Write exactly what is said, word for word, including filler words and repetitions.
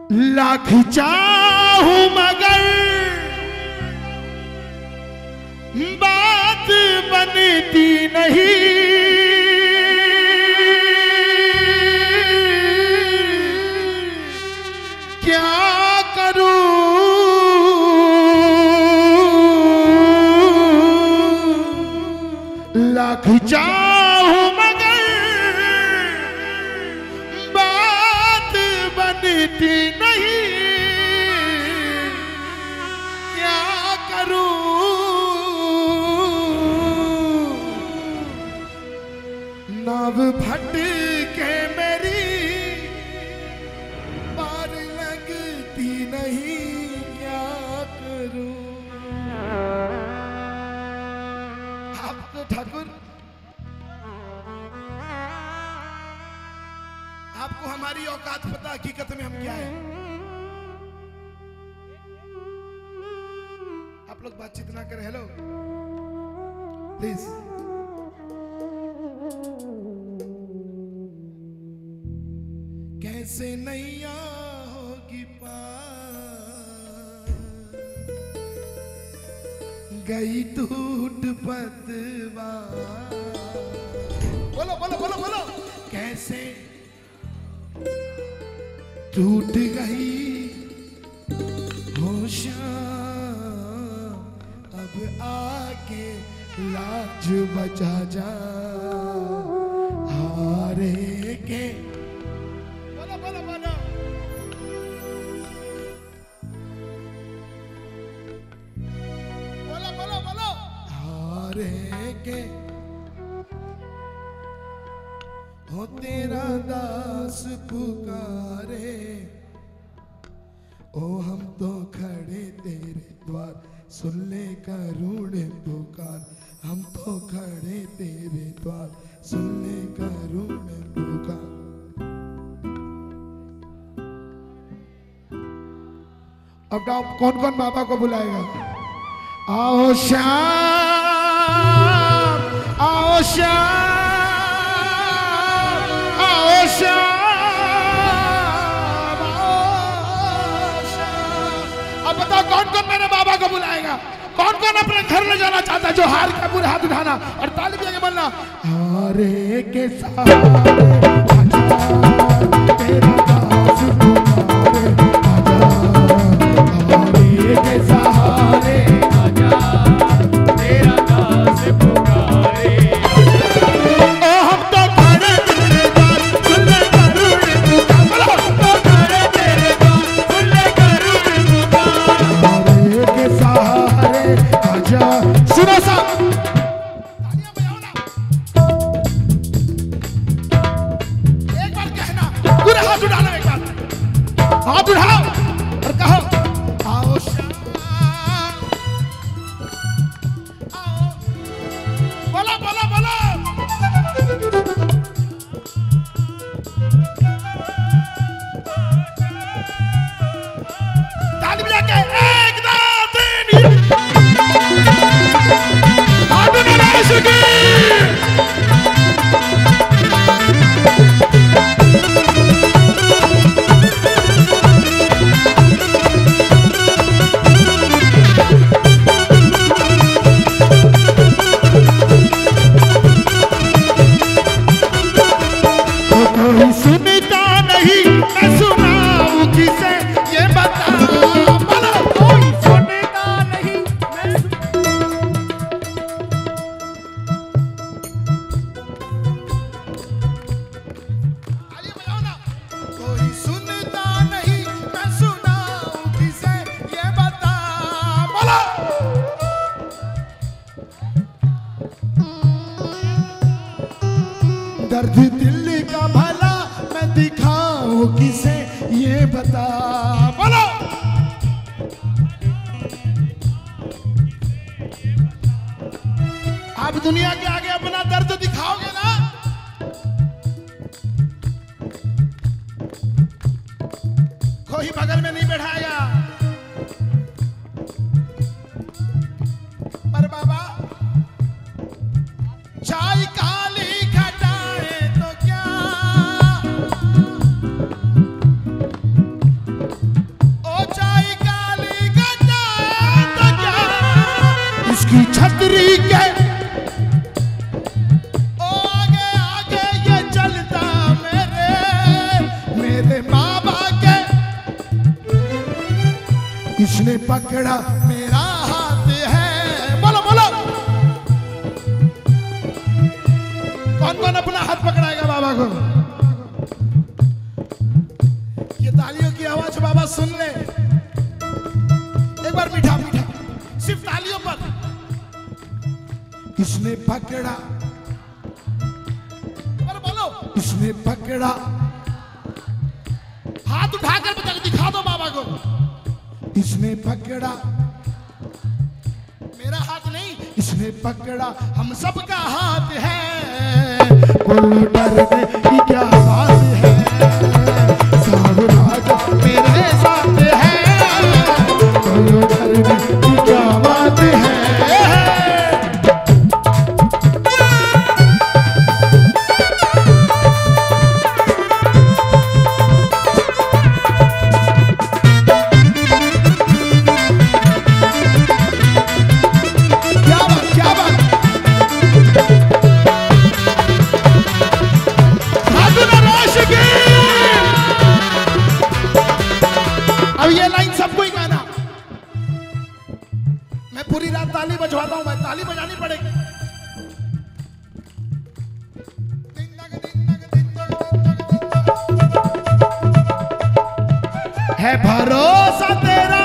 लाख चाहूं मगर बात बनती नहीं, क्या करूं लाख चाहूं मगर बात बनती नहीं, क्या करूं नाव भटके मेरी पार लगती नहीं, क्या करूं। आपको ठाकुर, आपको हमारी औकात पता हकीकत में हम क्या है? आप लोग बातचीत ना करें। Hello please. कैसे नैया होगी पार, गई टूट पतवार। बोलो बोलो बोलो बोलो। कैसे टूट गई होशियां, अब आके लाज बचा जा हारे के। बोलो बोलो बोलो। बोलो बोलो बोलो। हारे के हो तेरा दास पुकारे, ओ हम तो खड़े तेरे द्वार, सुन ले करुण पुकार। हम तो खड़े तेरे द्वार, सुन ले करुण पुकार। अब आप कौन कौन बाबा को बुलाएगा? आओ श्याम, आओ श्याम, आओ श्याम, आओ श्याम। अब बताओ कौन कौन मेरे बाबा को बुलाएगा? कौन कौन अपने घर ले जाना चाहता है? जो हार का पूरे हाथ उठाना और ताली बजा के बोलना, हारे के सहारे तेरा दास पुकारे, आजा हारे के सहारे, आजा तेरा दास पुकारे। ओ हम तो खड़े तेरे द्वार, सुन ले करुण पुकार। हम तो खड़े तेरे द्वार, सुन ले करुण पुकार। हारे के सहारे आजा। सुनो सा तालियां बजाओ ना। एक बार कहना, पूरे हाथ उठाना। एक बार हाथ उठाओ और कहो, आओ श्याम, आओ। बोलो बोलो बोलो। ताली बजा के एक दो तीन हाथ उठाना शुरू। कोई सुनता नहीं, मैं सुनाऊं किसे ये बता। बोलो कोई सुनता नहीं, मैं आइए बजाओ ना। कोई सुनता नहीं, मैं सुनाऊं किसे ये बता। बोलो दर्द दिल का भला मैं दिखाऊं किसे ये बता। बोलो आप दुनिया के आगे अपना दर्द दिखाओगे ना, कोई बगल में नहीं बैठाएगा। पर बाबा चाय काली खटाए तो क्या बाबा के, इसने पकड़ा मेरा हाथ है। बोलो बोलो, कौन कौन अपना हाथ पकड़ाएगा बाबा को? ये तालियों की आवाज बाबा सुन ले एक बार, मीठा मीठा सिर्फ तालियों पर। इसने पकड़ा, पर बोलो, इसने पकड़ा, हाथ उठाकर दिखा दो बाबा को। इसने पकड़ा मेरा हाथ नहीं, इसने पकड़ा हम सबका हाथ है। बोलो डरने की क्या बात है, सब राज मेरे साथ है। बोलो डरने की क्या बात है। पूरी रात ताली बजवाता हूं मैं, ताली बजानी पड़ेगी। है भरोसा तेरा